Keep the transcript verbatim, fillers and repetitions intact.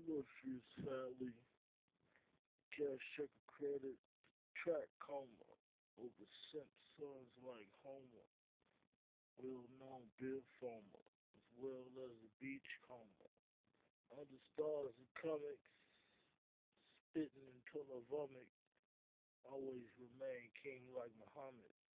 Morpheus sadly, cash check of credit, track coma, over simp sons like Homer, well-known Bill Fomer, as well as the beachcomber. Under stars and comics, spitting until I vomit, always remain king like Muhammad.